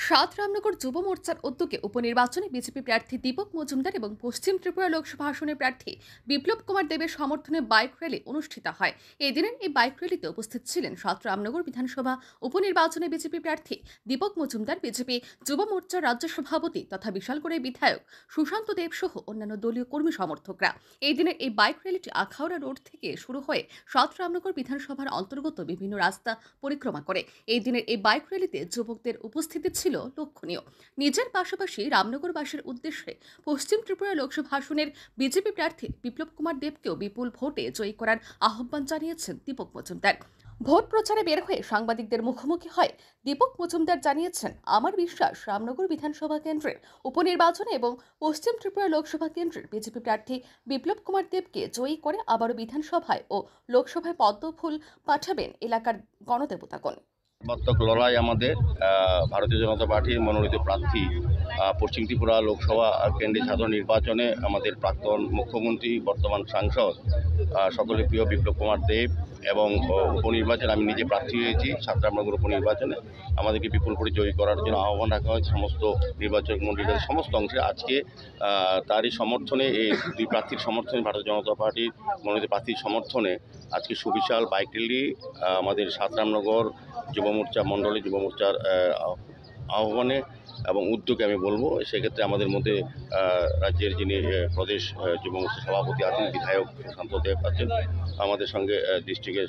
সাত রামনগর যুব মোর্চার উদ্যোগে উপনির্বাচনে বিজেপি প্রার্থী দীপক মজুমদার এবং পশ্চিম ত্রিপুরা লোকসভা আসনের প্রার্থী বিপ্লব কুমার দেবের সমর্থনে বাইক র্যালি অনুষ্ঠিত হয়। এই দিনের এই বাইক র্যালিতে উপস্থিত ছিলেন সাত রামনগর বিধানসভা উপনির্বাচনে বিজেপি প্রার্থী দীপক মজুমদার, বিজেপি যুব মোর্চার রাজ্য সভাপতি তথা বিশালগড়ের বিধায়ক সুশান্ত দেব সহ অন্যান্য দলীয় কর্মী সমর্থকরা। এই দিনের এই বাইক র্যালিটি আখাউড়া রোড থেকে শুরু হয়ে সাত রামনগর বিধানসভার অন্তর্গত বিভিন্ন রাস্তা পরিক্রমা করে। এই দিনের এই বাইক র্যালিতে যুবকদের উপস্থিতি ছিল লক্ষণীয়। নিজের পাশাপাশি রামনগরবাসীর উদ্দেশ্যে পশ্চিম ত্রিপুরা লোকসভা আসনের বিজেপি প্রার্থী বিপ্লব কুমার দেবকেও বিপুল ভোটে জয়ী করার আহ্বান জানিয়েছেন দীপক মজুমদার। ভোট প্রচারে বের হয়ে সাংবাদিকদের মুখোমুখি হয় দীপক মজুমদার জানিয়েছেন, আমার বিশ্বাস রামনগর বিধানসভা কেন্দ্রের উপনির্বাচনে এবং পশ্চিম ত্রিপুরা লোকসভা কেন্দ্রের বিজেপি প্রার্থী বিপ্লব কুমার দেবকে জয়ী করে আবারও বিধানসভায় ও লোকসভায় পদ্মফুল পাঠাবেন এলাকার গণদেবতাগণ। সর্বাত্মক লড়াই আমাদের ভারতীয় জনতা পার্টির মনোনীত প্রার্থী পশ্চিম ত্রিপুরা লোকসভা কেন্দ্রে সাধারণ নির্বাচনে আমাদের প্রাক্তন মুখ্যমন্ত্রী বর্তমান সাংসদ সকলের প্রিয় বিপ্লব কুমার দেব এবং উপনির্বাচনে আমি নিজে প্রার্থী হয়েছি সাত রামনগর উপনির্বাচনে। আমাদেরকে বিপুল করে জয়ী করার জন্য আহ্বান রাখা হয়েছে সমস্ত নির্বাচক মন্ডলীর সমস্ত অংশে। আজকে তারই সমর্থনে এই দুই প্রার্থীর সমর্থনে ভারতীয় জনতা পার্টির মনোনীত প্রার্থীর সমর্থনে আজকে সুবিশাল বাইক র্যালি আমাদের সাত রামনগর যুব মোর্চা মণ্ডলী যুব মোর্চার আহ্বানে এবং উদ্যোগে আমি বলবো। সেক্ষেত্রে আমাদের মধ্যে রাজ্যের যিনি প্রদেশ যুব মোর্চার সভাপতি আছেন বিধায়ক সুশান্ত দেব আছেন, আমাদের সঙ্গে ডিস্ট্রিক্টের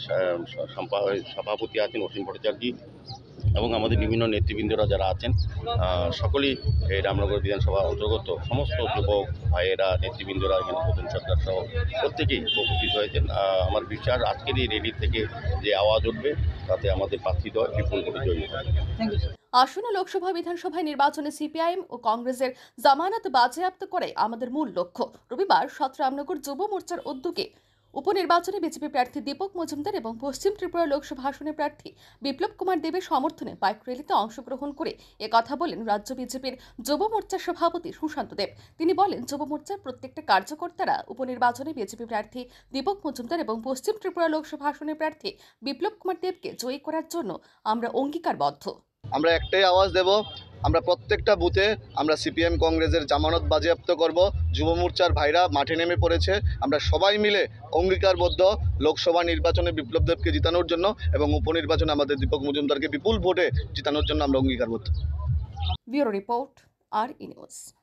সভাপতি আছেন অসীম ভট্টাচার্য এবং আমাদের বিভিন্ন নেতৃবৃন্দরা যারা আছেন সকলেই এই রামনগর বিধানসভা অন্তর্গত সমস্ত যুবক ভাইয়েরা নেতৃবৃন্দরা এখানে প্রথম সরকার সহ প্রত্যেকেই উপস্থিত হয়েছেন। আমার বিশ্বাস আজকের এই র্যালি থেকে যে আওয়াজ উঠবে তাতে আমাদের প্রার্থীদ্বয় বিপুল করে জয়ী হবে। আসন্ন লোকসভা বিধানসভায় নির্বাচনে সিপিআইএম ও কংগ্রেসের জামানত বাজেয়াপ্ত করে আমাদের মূল লক্ষ্য। রবিবার সাত রামনগর যুব মোর্চার উদ্যোগে উপনির্বাচনে বিজেপি প্রার্থী দীপক মজুমদার এবং পশ্চিম ত্রিপুরা লোকসভা আসনের প্রার্থী বিপ্লব কুমার দেবের সমর্থনে বাইক র্যালিতে অংশগ্রহণ করে একথা বলেন রাজ্য বিজেপির যুব মোর্চার সভাপতি সুশান্ত দেব। তিনি বলেন, যুব মোর্চার প্রত্যেকটা কার্যকর্তারা উপনির্বাচনে বিজেপি প্রার্থী দীপক মজুমদার এবং পশ্চিম ত্রিপুরা লোকসভা আসনের প্রার্থী বিপ্লব কুমার দেবকে জয়ী করার জন্য আমরা অঙ্গীকারবদ্ধ। আমরা একটাই আওয়াজ দেব, আমরা প্রত্যেকটা বুথে আমরা সিপিএম কংগ্রেসের জামানত বাজেয়াপ্ত করব। যুব মোর্চার ভাইরা মাঠে নেমে পড়েছে, আমরা সবাই মিলে অঙ্গীকারবদ্ধ লোকসভা নির্বাচনে বিপ্লব দেবকে জিতানোর জন্য এবং উপনির্বাচনে আমাদের দীপক মজুমদারকে বিপুল ভোটে জিতানোর জন্য আমরা অঙ্গীকারবদ্ধ। ব্যুরো রিপোর্ট, আর ই নিউজ।